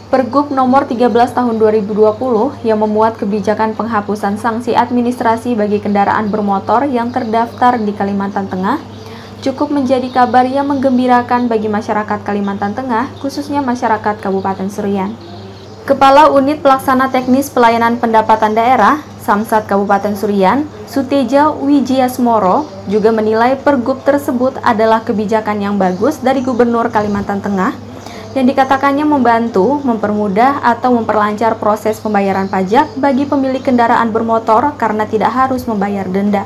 Pergub nomor 13 tahun 2020 yang memuat kebijakan penghapusan sanksi administrasi bagi kendaraan bermotor yang terdaftar di Kalimantan Tengah cukup menjadi kabar yang menggembirakan bagi masyarakat Kalimantan Tengah, khususnya masyarakat Kabupaten Seruyan. Kepala Unit Pelaksana Teknis Pelayanan Pendapatan Daerah, Samsat Kabupaten Seruyan, Suteja Wijiasmoro, juga menilai pergub tersebut adalah kebijakan yang bagus dari Gubernur Kalimantan Tengah yang dikatakannya membantu, mempermudah, atau memperlancar proses pembayaran pajak bagi pemilik kendaraan bermotor karena tidak harus membayar denda.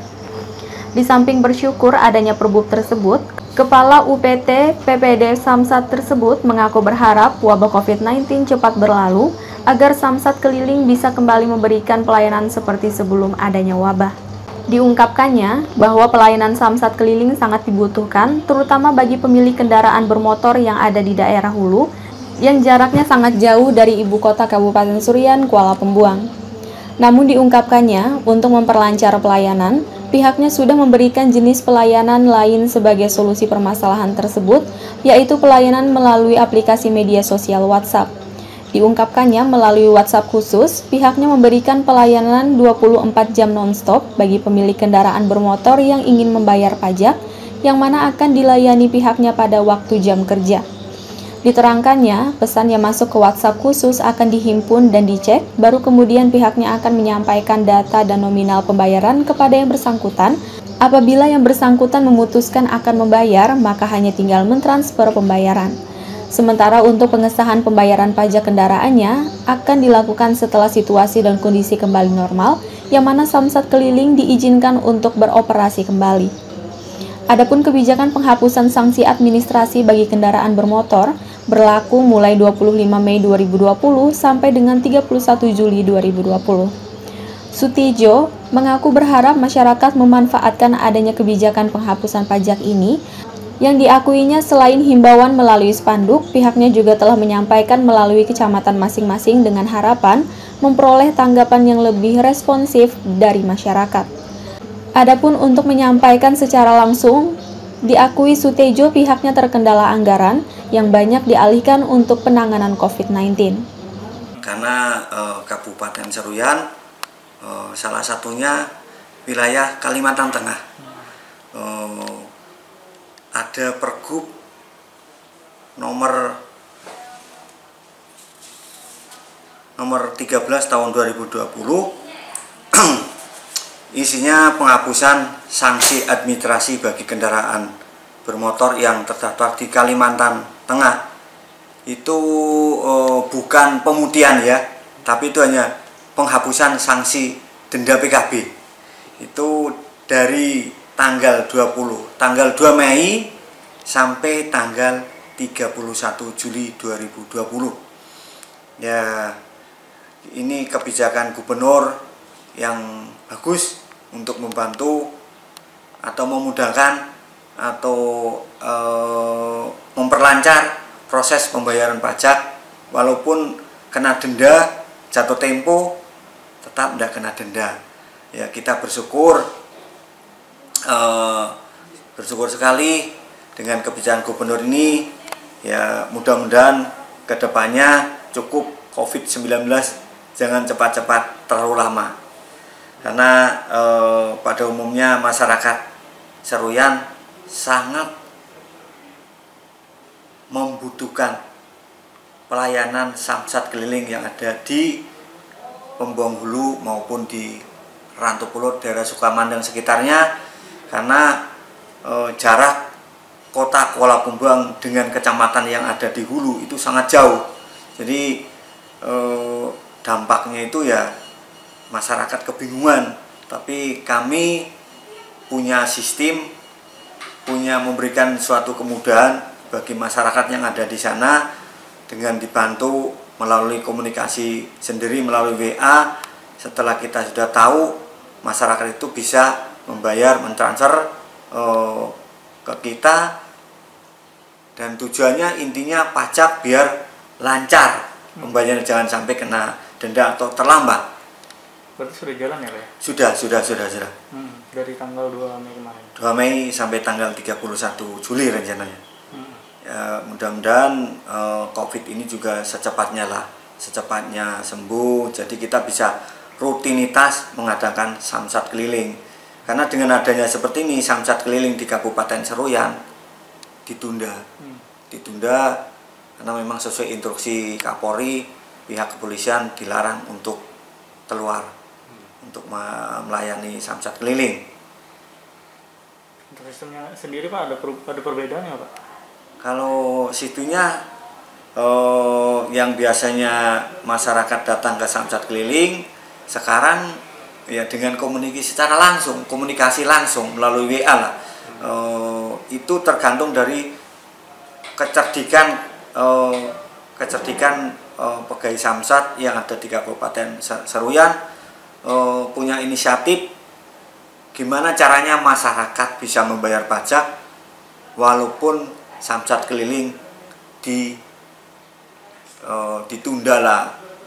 Di samping bersyukur adanya pergub tersebut, Kepala UPT PPD Samsat tersebut mengaku berharap wabah COVID-19 cepat berlalu agar Samsat keliling bisa kembali memberikan pelayanan seperti sebelum adanya wabah. Diungkapkannya bahwa pelayanan Samsat keliling sangat dibutuhkan, terutama bagi pemilik kendaraan bermotor yang ada di daerah hulu, yang jaraknya sangat jauh dari ibu kota Kabupaten Seruyan, Kuala Pembuang. Namun diungkapkannya, untuk memperlancar pelayanan, pihaknya sudah memberikan jenis pelayanan lain sebagai solusi permasalahan tersebut, yaitu pelayanan melalui aplikasi media sosial WhatsApp. Diungkapkannya melalui WhatsApp khusus, pihaknya memberikan pelayanan 24 jam non-stop bagi pemilik kendaraan bermotor yang ingin membayar pajak, yang mana akan dilayani pihaknya pada waktu jam kerja. Diterangkannya, pesan yang masuk ke WhatsApp khusus akan dihimpun dan dicek, baru kemudian pihaknya akan menyampaikan data dan nominal pembayaran kepada yang bersangkutan. Apabila yang bersangkutan memutuskan akan membayar, maka hanya tinggal mentransfer pembayaran. Sementara untuk pengesahan pembayaran pajak kendaraannya akan dilakukan setelah situasi dan kondisi kembali normal, yang mana Samsat keliling diizinkan untuk beroperasi kembali. Adapun kebijakan penghapusan sanksi administrasi bagi kendaraan bermotor berlaku mulai 25 Mei 2020 sampai dengan 31 Juli 2020. Sutijo mengaku berharap masyarakat memanfaatkan adanya kebijakan penghapusan pajak ini, yang diakuinya selain himbauan melalui spanduk, pihaknya juga telah menyampaikan melalui kecamatan masing-masing dengan harapan memperoleh tanggapan yang lebih responsif dari masyarakat. Adapun untuk menyampaikan secara langsung, diakui Sutejo pihaknya terkendala anggaran yang banyak dialihkan untuk penanganan COVID-19. Karena Kabupaten Seruyan salah satunya wilayah Kalimantan Tengah. Ada pergub nomor 13 tahun 2020 isinya penghapusan sanksi administrasi bagi kendaraan bermotor yang terdaftar di Kalimantan Tengah. Itu bukan pemutihan ya, tapi itu hanya penghapusan sanksi denda PKB. Itu dari tanggal 2 Mei sampai tanggal 31 Juli 2020. Ya, ini kebijakan gubernur yang bagus untuk membantu atau memudahkan atau memperlancar proses pembayaran pajak, walaupun kena denda, jatuh tempo, tetap tidak kena denda. Ya, kita bersyukur sekali dengan kebijakan gubernur ini. Ya, mudah-mudahan kedepannya cukup COVID-19 jangan cepat-cepat terlalu lama, karena pada umumnya masyarakat Seruyan sangat membutuhkan pelayanan Samsat keliling yang ada di Pembuang Hulu maupun di Rantau Pulut, daerah Sukamandang sekitarnya, karena jarak kota Kuala Pembuang dengan kecamatan yang ada di hulu itu sangat jauh. Jadi dampaknya itu ya masyarakat kebingungan. Tapi kami punya sistem, memberikan suatu kemudahan bagi masyarakat yang ada di sana dengan dibantu melalui komunikasi sendiri melalui WA. Setelah kita sudah tahu, masyarakat itu bisa membayar, mentransfer ke kita, dan tujuannya intinya pajak biar lancar pembayaran, jangan sampai kena denda atau terlambat. Berarti sudah jalan ya Pak? Sudah. Dari tanggal 2 Mei kemarin? 2 Mei sampai tanggal 31 Juli rencananya. mudah-mudahan COVID ini juga secepatnya sembuh, jadi kita bisa rutinitas mengadakan samsat keliling. Karena dengan adanya seperti ini, samsat keliling di Kabupaten Seruyan ditunda karena memang sesuai instruksi Kapolri, pihak kepolisian dilarang untuk keluar untuk melayani samsat keliling. Untuk sistemnya sendiri Pak, ada perbedaan nggak Pak? Kalau situnya yang biasanya masyarakat datang ke samsat keliling, sekarang ya dengan komunikasi langsung melalui WA lah. Itu tergantung dari kecerdikan pegawai samsat yang ada di Kabupaten Seruyan, punya inisiatif gimana caranya masyarakat bisa membayar pajak walaupun samsat keliling ditunda.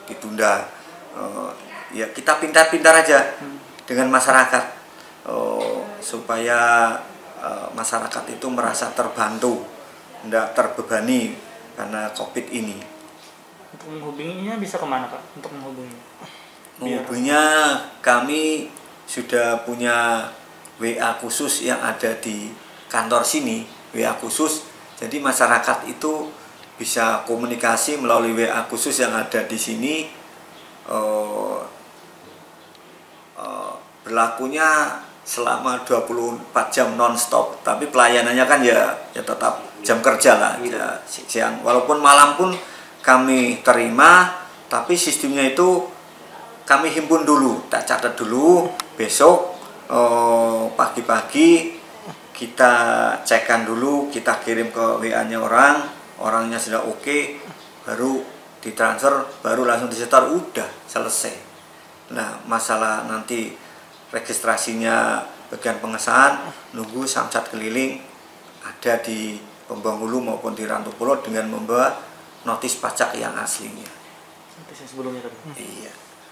Ya kita pintar-pintar aja dengan masyarakat supaya masyarakat itu merasa terbantu, tidak terbebani karena COVID ini. Untuk menghubunginya bisa kemana Pak? Untuk menghubunginya kami sudah punya WA khusus yang ada di kantor sini, WA khusus. Jadi masyarakat itu bisa komunikasi melalui WA khusus yang ada di sini. Berlakunya selama 24 jam non-stop, tapi pelayanannya kan ya tetap jam kerja lah, ya, siang. Walaupun malam pun kami terima, tapi sistemnya itu kami himpun dulu, tak catat dulu, besok pagi-pagi kita cekkan dulu, kita kirim ke WA-nya orangnya sudah oke, baru ditransfer, baru langsung disetor, udah selesai. Nah, masalah nanti registrasinya bagian pengesahan, nunggu samsat keliling ada di Pembanggulu maupun di Rantopolo dengan membawa notis pajak yang aslinya. Notis yang sebelumnya tadi. Iya.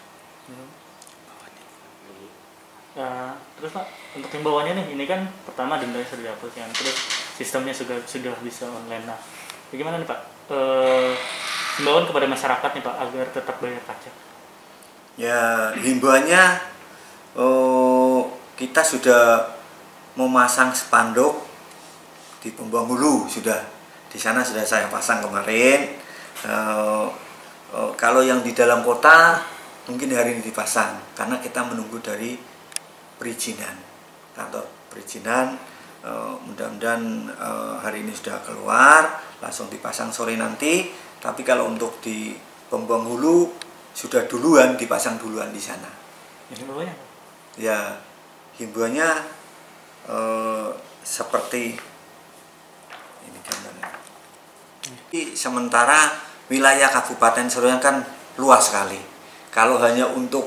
Terus Pak, untuk himbauannya nih, ini kan pertama dendanya sudah dihapuskan, terus sistemnya sudah bisa online. Nah, bagaimana nih Pak? Himbauan kepada masyarakat nih Pak agar tetap bayar pajak. Ya, himbauannya kita sudah memasang spanduk di Pembanggulu, sudah di sana sudah saya pasang kemarin. Kalau yang di dalam kota mungkin hari ini dipasang karena kita menunggu dari perizinan, kantor perizinan. Mudah-mudahan hari ini sudah keluar, langsung dipasang sore nanti. Tapi kalau untuk di Pembanggulu sudah duluan dipasang duluan di sana. Himbauannya? Ya, himbauannya seperti ini gambarnya. Sementara wilayah Kabupaten Seruyan kan luas sekali. Kalau hanya untuk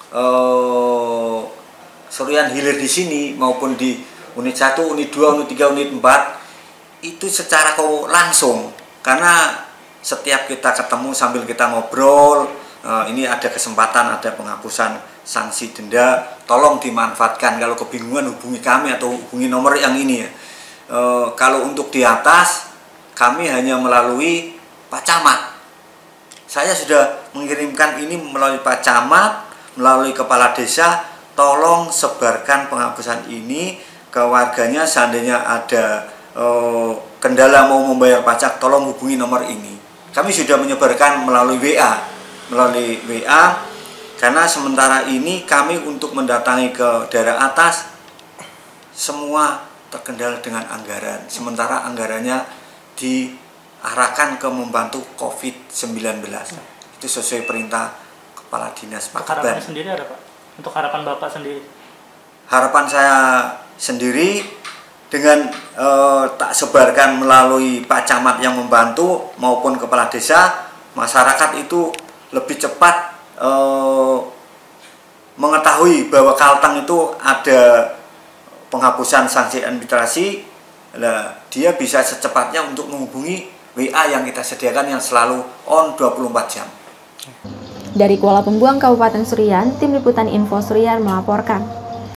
Seruyan Hilir di sini maupun di unit 1, unit 2, unit 3, unit 4 itu secara langsung, karena setiap kita ketemu sambil kita ngobrol, ini ada kesempatan, ada penghapusan sanksi denda, tolong dimanfaatkan. Kalau kebingungan hubungi kami atau hubungi nomor yang ini ya. Kalau untuk di atas kami hanya melalui Pak Camat. Saya sudah mengirimkan ini melalui Pak Camat, melalui Kepala Desa, tolong sebarkan penghapusan ini ke warganya. Seandainya ada kendala mau membayar pajak, tolong hubungi nomor ini. Kami sudah menyebarkan melalui WA. Karena sementara ini kami untuk mendatangi ke daerah atas semua terkendala dengan anggaran. Sementara anggarannya diarahkan ke membantu COVID-19. Itu sesuai perintah Kepala Dinas Pak. Harapan sendiri ada Pak? Untuk harapan Bapak sendiri? Harapan saya sendiri dengan tak sebarkan melalui Pak Camat yang membantu maupun Kepala Desa, masyarakat itu lebih cepat mengetahui bahwa Kalteng itu ada penghapusan sanksi administrasi. Nah, dia bisa secepatnya untuk menghubungi WA yang kita sediakan yang selalu on 24 jam. Dari Kuala Pembuang, Kabupaten Seruyan, Tim Liputan Info Seruyan melaporkan.